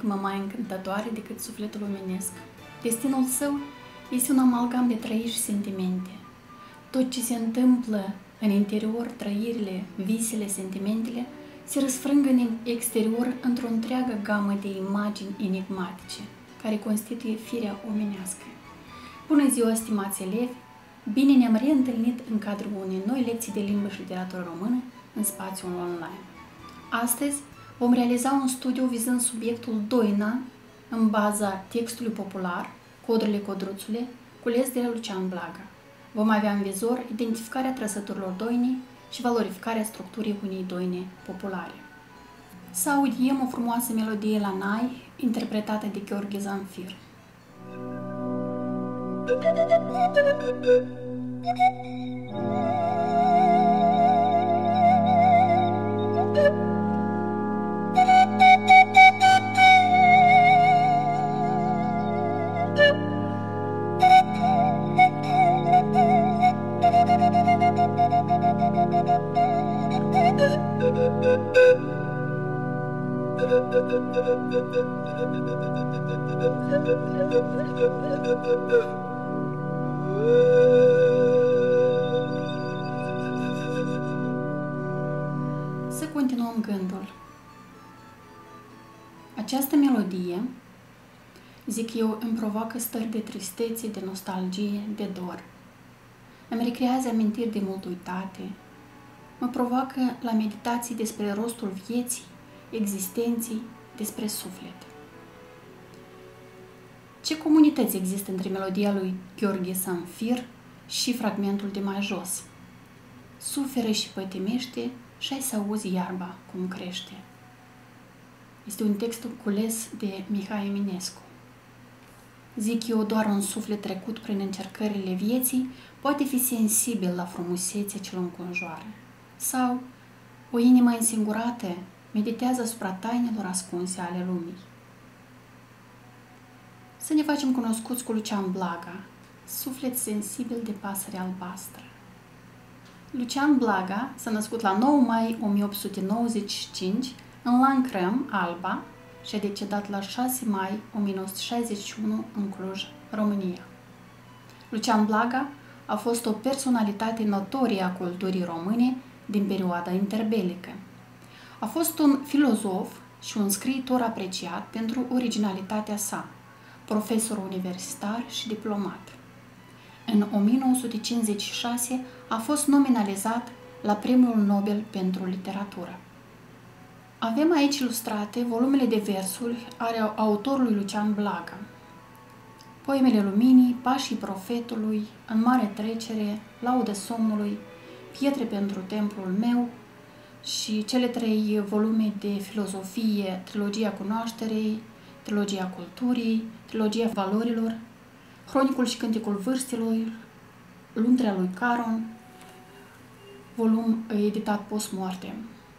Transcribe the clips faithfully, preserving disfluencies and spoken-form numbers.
inimă mai încântătoare decât sufletul omenesc. Destinul său este un amalgam de trăiri și sentimente. Tot ce se întâmplă în interior, trăirile, visele, sentimentele, se răsfrângă în exterior într-o întreagă gamă de imagini enigmatice, care constituie firea omenească. Bună ziua, stimați elevi! Bine ne-am reîntâlnit în cadrul unei noi lecții de limbă și literatură română în spațiul online. Astăzi vom realiza un studiu vizând subiectul Doina în baza textului popular, Codrurile Codruțule, cules de Lucian Blaga. Vom avea în vizor identificarea trăsăturilor doinii și valorificarea structurii unei doine populare. Să audiem o frumoasă melodie la nai, interpretată de Gheorghe Zanfir. Să continuăm gândul. Această melodie, zic eu, îmi provoacă stări de tristețe, de nostalgie, de dor. Îmi recrează amintiri de mult uitate. Mă provoacă la meditații despre rostul vieții, existenții, despre suflet. Ce comunități există între melodia lui Gheorghe Zanfir și fragmentul de mai jos? Suferă și pătimește și ai să auzi iarba cum crește. Este un text cules de Mihai Eminescu. Zic eu, doar un suflet trecut prin încercările vieții poate fi sensibil la frumusețea ce îl înconjoară. Sau o inimă însingurată meditează asupra tainelor ascunse ale lumii. Să ne facem cunoscuți cu Lucian Blaga, suflet sensibil de pasăre albastră. Lucian Blaga s-a născut la nouă mai o mie opt sute nouăzeci și cinci în Lancrăm, Alba, și a decedat la șase mai o mie nouă sute șaizeci și unu în Cluj, România. Lucian Blaga a fost o personalitate notorie a culturii române din perioada interbelică. A fost un filozof și un scriitor apreciat pentru originalitatea sa, profesor universitar și diplomat. În o mie nouă sute cincizeci și șase a fost nominalizat la Premiul Nobel pentru literatură. Avem aici ilustrate volumele de versuri ale autorului Lucian Blaga. Poemele Luminii, Pașii Profetului, În mare trecere, Laudă somnului, Pietre pentru templul meu și cele trei volume de filozofie, Trilogia cunoașterei, Trilogia culturii, Trilogia valorilor, Cronicul și Cânticul vârstelor, Luntrea lui Caron, volum editat post-mortem.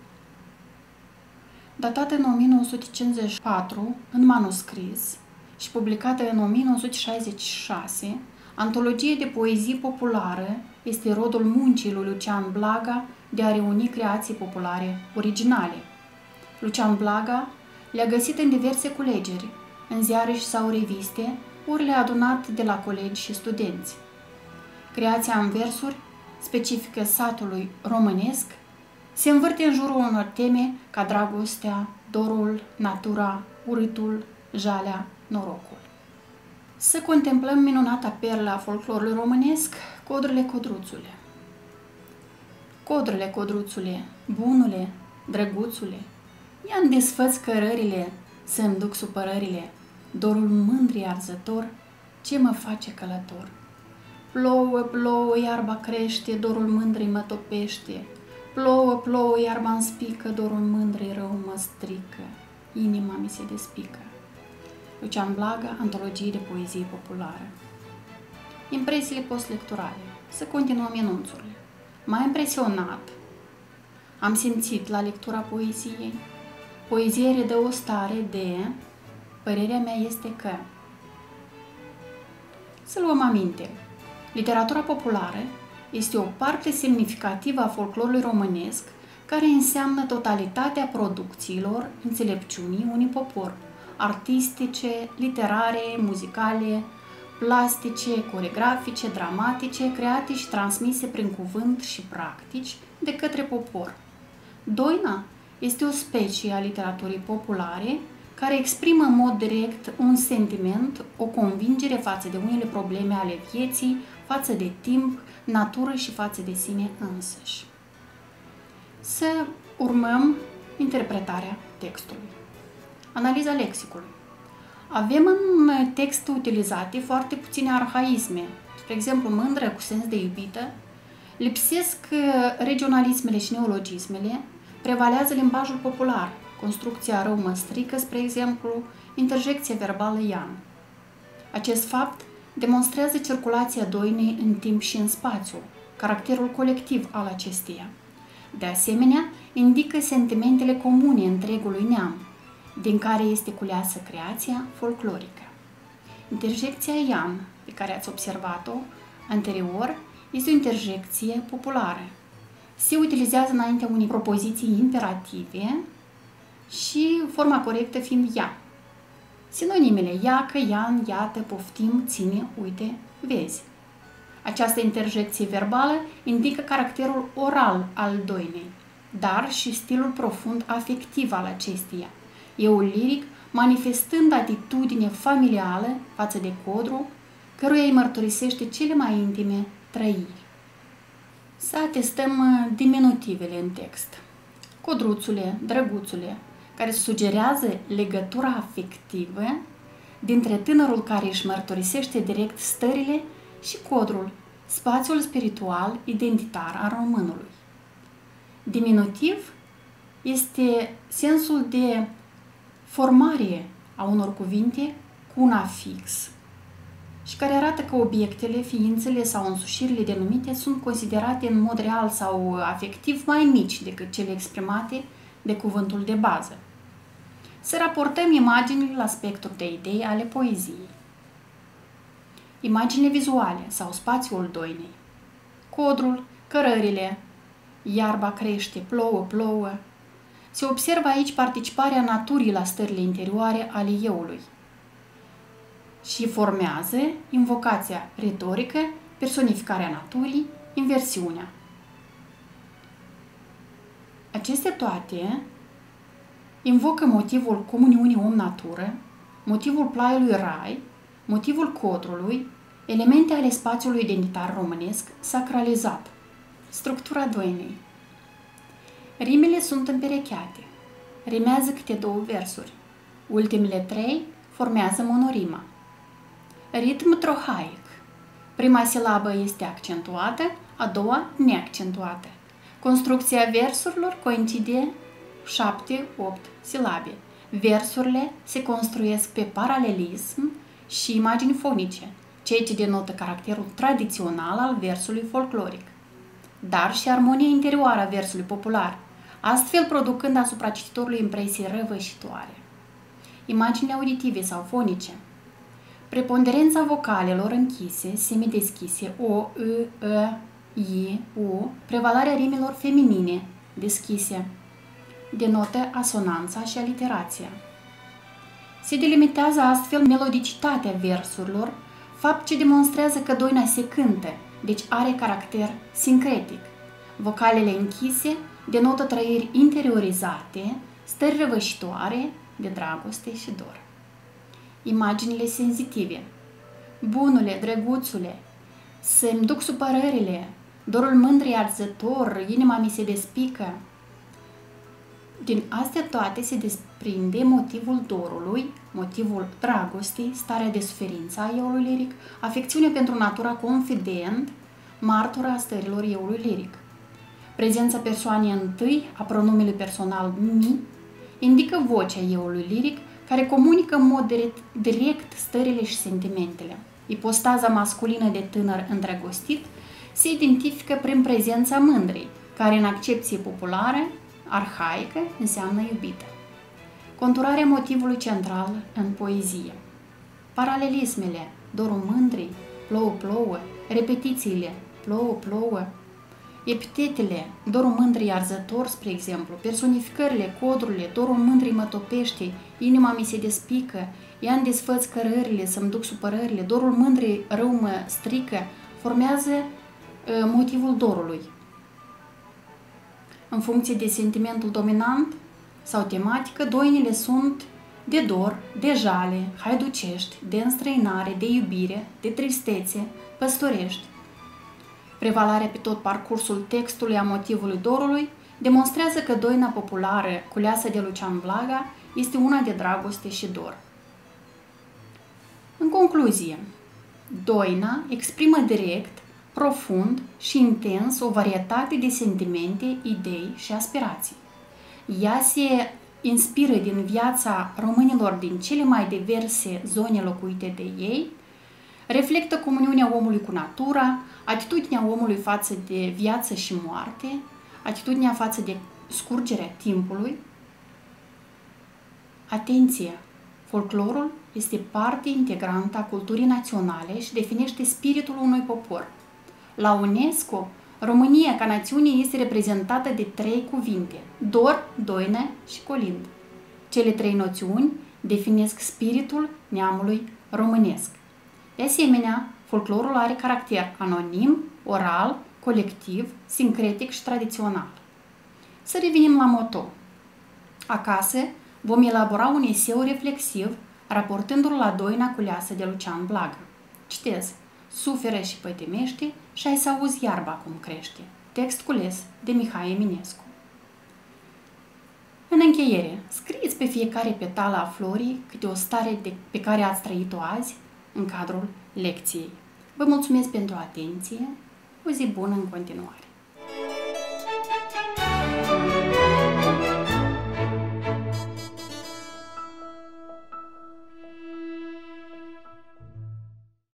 Datată în o mie nouă sute cincizeci și patru în manuscris și publicată în o mie nouă sute șaizeci și șase, antologie de poezie populară este rodul muncii lui Lucian Blaga de a reuni creații populare originale. Lucian Blaga le-a găsit în diverse culegeri, în ziare și sau reviste, ori le-a adunat de la colegi și studenți. Creația în versuri, specifică satului românesc, se învârte în jurul unor teme ca dragostea, dorul, natura, urâtul, jalea, norocul. Să contemplăm minunata perlă a folclorului românesc, Codrurile Codruțule. Codrurile Codruțule, bunule, drăguțule, ia-mi desfăț cărările, să-mi duc supărările, dorul mândrii arzător, ce mă face călător. Plouă, plouă, iarba crește, dorul mândrii mă topește, plouă, plouă, iarba-mi spică, dorul mândrii rău mă strică, inima mi se despică. Lucian Blaga, antologie de poezie populară. Impresiile postlecturale. Să continuăm enunțurile. M-a impresionat. Am simțit la lectura poeziei. Poezia redă o stare de... Părerea mea este că... Să luăm aminte. Literatura populară este o parte semnificativă a folclorului românesc care înseamnă totalitatea producțiilor înțelepciunii unui popor, artistice, literare, muzicale, plastice, coregrafice, dramatice, create și transmise prin cuvânt și practici de către popor. Doina este o specie a literaturii populare care exprimă în mod direct un sentiment, o convingere față de unele probleme ale vieții, față de timp, natură și față de sine însăși. Să urmăm interpretarea textului. Analiza lexicului. Avem în text utilizate foarte puține arhaisme, spre exemplu mândră cu sens de iubită, lipsesc regionalismele și neologismele, prevalează limbajul popular, construcția rău mă strică, spre exemplu, interjecția verbală Ian. Acest fapt demonstrează circulația doinei în timp și în spațiu, caracterul colectiv al acesteia. De asemenea, indică sentimentele comune întregului neam, din care este culeasă creația folclorică. Interjecția Ian, pe care ați observat-o anterior, este o interjecție populară. Se utilizează înaintea unei propoziții imperative și forma corectă fiind ea. Sinonimele iacă, ian, iată, poftim, ține, uite, vezi. Această interjecție verbală indică caracterul oral al doinei, dar și stilul profund afectiv al acesteia. Eul liric manifestând atitudine familială față de codru, căruia îi mărturisește cele mai intime trăiri. Să atestăm diminutivele în text. Codruțule, drăguțule, care sugerează legătura afectivă dintre tânărul care își mărturisește direct stările și codrul, spațiul spiritual identitar al românului. Diminutiv este sensul de formare a unor cuvinte cu un afix și care arată că obiectele, ființele sau însușirile denumite sunt considerate în mod real sau afectiv mai mici decât cele exprimate de cuvântul de bază. Să raportăm imaginile la spectrul de idei ale poeziei. Imaginile vizuale sau spațiul doinei. Codrul, cărările, iarba crește, plouă, plouă. Se observă aici participarea naturii la stările interioare ale euului și formează invocația retorică, personificarea naturii, inversiunea. Acestea toate invocă motivul comuniunii om-natură, motivul plaiului rai, motivul codrului, elemente ale spațiului identitar românesc sacralizat. Structura doinei. Rimele sunt împerecheate. Rimează câte două versuri. Ultimele trei formează monorima. Ritm trohaic. Prima silabă este accentuată, a doua neaccentuată. Construcția versurilor coincide șapte opt silabe. Versurile se construiesc pe paralelism și imagini fonice, ceea ce denotă caracterul tradițional al versului folcloric, dar și armonia interioară a versului popular, astfel producând asupra cititorului impresii răvășitoare. Imaginile auditive sau fonice. Preponderența vocalelor închise, semideschise, o, î, ă, i, u, prevalarea rimelor feminine, deschise, denotă asonanța și aliterația. Se delimitează astfel melodicitatea versurilor, fapt ce demonstrează că doina se cântă, deci are caracter sincretic. Vocalele închise denotă trăiri interiorizate, stări răvășitoare de dragoste și dor. Imaginile senzitive. Bunule, drăguțule, să-mi duc supărările, dorul mândrei arzător, inima mi se despică. Din astea toate se desprinde motivul dorului, motivul dragostei, starea de suferință a eului liric, afecțiunea pentru natura confident, martura a stărilor eului liric. Prezența persoanei întâi a pronumelui personal mi indică vocea eului liric, care comunică în mod direct, direct stările și sentimentele. Ipostaza masculină de tânăr îndrăgostit se identifică prin prezența mândrei, care în accepție populară, arhaică, înseamnă iubită. Conturarea motivului central în poezie. Paralelismele, dorul mândrei, plouă, plouă, repetițiile, plouă, plouă, epitetele, dorul mândrei arzător, spre exemplu, personificările, codrurile, dorul mândrei mă topește, inima mi se despică, ea îmi desfăț cărările, să-mi duc supărările, dorul mândrei rău mă strică, formează uh, motivul dorului. În funcție de sentimentul dominant sau tematică, doinile sunt de dor, de jale, haiducești, de înstrăinare, de iubire, de tristețe, păstorești. Prevalarea pe tot parcursul textului a motivului dorului demonstrează că doina populară culeasă de Lucian Blaga este una de dragoste și dor. În concluzie, doina exprimă direct, profund și intens o varietate de sentimente, idei și aspirații. Ea se inspiră din viața românilor din cele mai diverse zone locuite de ei, reflectă comuniunea omului cu natura, atitudinea omului față de viață și moarte, atitudinea față de scurgerea timpului. Atenție! Folclorul este parte integrantă a culturii naționale și definește spiritul unui popor. La UNESCO, România ca națiune este reprezentată de trei cuvinte: dor, doină și colind. Cele trei noțiuni definesc spiritul neamului românesc. De asemenea, folclorul are caracter anonim, oral, colectiv, sincretic și tradițional. Să revenim la moto. Acasă vom elabora un eseu reflexiv raportându-l la doina culeasă de Lucian Blaga. Citez: Suferă și pătimește și ai să auzi iarba cum crește. Text cules de Mihai Eminescu. În încheiere, scrieți pe fiecare petală a florii câte o stare de, pe care ați trăit-o azi în cadrul lecției. Vă mulțumesc pentru atenție, o zi bună în continuare!